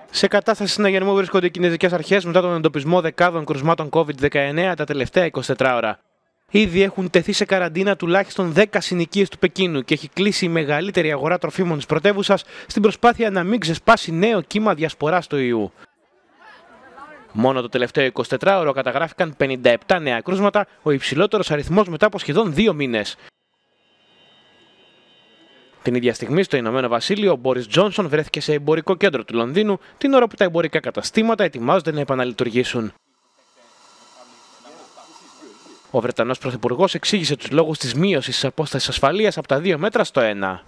Σε κατάσταση συναγερμού βρίσκονται οι κινέζικες αρχές μετά τον εντοπισμό δεκάδων κρουσμάτων COVID-19 τα τελευταία 24 ώρα. Ήδη έχουν τεθεί σε καραντίνα τουλάχιστον 10 συνοικίες του Πεκίνου και έχει κλείσει η μεγαλύτερη αγορά τροφίμων της πρωτεύουσας στην προσπάθεια να μην ξεσπάσει νέο κύμα διασποράς του ιού. Μόνο το τελευταίο 24ωρο καταγράφηκαν 57 νέα κρούσματα, ο υψηλότερος αριθμός μετά από σχεδόν 2 μήνες. Την ίδια στιγμή στο Ηνωμένο Βασίλειο, ο Μπόρις Τζόνσον βρέθηκε σε εμπορικό κέντρο του Λονδίνου την ώρα που τα εμπορικά καταστήματα ετοιμάζονται να επαναλειτουργήσουν. Ο Βρετανός Πρωθυπουργός εξήγησε τους λόγους της μείωσης της απόστασης ασφαλείας από τα 2 μέτρα στο 1.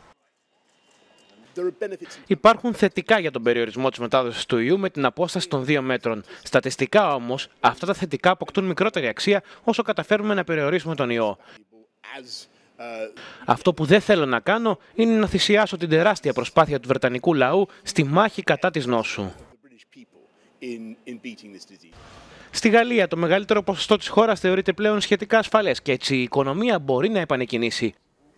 Υπάρχουν θετικά για τον περιορισμό της μετάδοσης του ιού με την απόσταση των 2 μέτρων. Στατιστικά όμως, αυτά τα θετικά αποκτούν μικρότερη αξία όσο καταφέρουμε να περιορίσουμε τον ιό. Αυτό που δεν θέλω να κάνω είναι να θυσιάσω την τεράστια προσπάθεια του βρετανικού λαού στη μάχη κατά της νόσου. Στη Γαλλία, το μεγαλύτερο ποσοστό της χώρας θεωρείται πλέον σχετικά ασφαλές και έτσι η οικονομία μπορεί να επανεκκινήσει.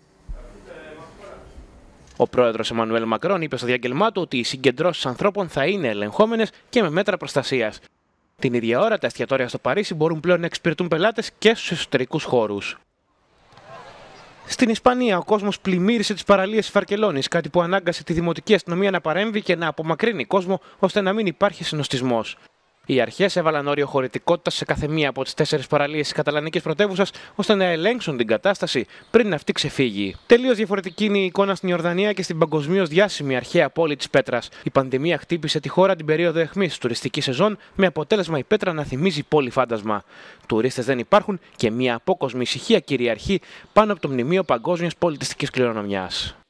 Ο πρόεδρος Εμμανουέλ Μακρόν είπε στο διάγγελμά του ότι οι συγκεντρώσεις ανθρώπων θα είναι ελεγχόμενες και με μέτρα προστασίας. Την ίδια ώρα, τα εστιατόρια στο Παρίσι μπορούν πλέον να εξυπηρετούν πελάτες και στους εσωτερικούς χώρους. Στην Ισπανία, ο κόσμος πλημμύρισε τις παραλίες της Βαρκελόνης, κάτι που ανάγκασε τη δημοτική αστυνομία να παρέμβει και να απομακρύνει κόσμο ώστε να μην υπάρχει συνοστισμός. Οι αρχές έβαλαν όριο χωρητικότητας σε κάθε μία από τις 4 παραλίες της καταλανικής πρωτεύουσας ώστε να ελέγξουν την κατάσταση πριν αυτή ξεφύγει. Τελείως διαφορετική είναι η εικόνα στην Ιορδανία και στην παγκοσμίως διάσημη αρχαία πόλη της Πέτρας. Η πανδημία χτύπησε τη χώρα την περίοδο αιχμής της τουριστικής σεζόν, με αποτέλεσμα η Πέτρα να θυμίζει πόλη φάντασμα. Τουρίστες δεν υπάρχουν και μια απόκοσμη ησυχία κυριαρχεί πάνω από το μνημείο παγκόσμιας πολιτιστικής κληρονομιάς.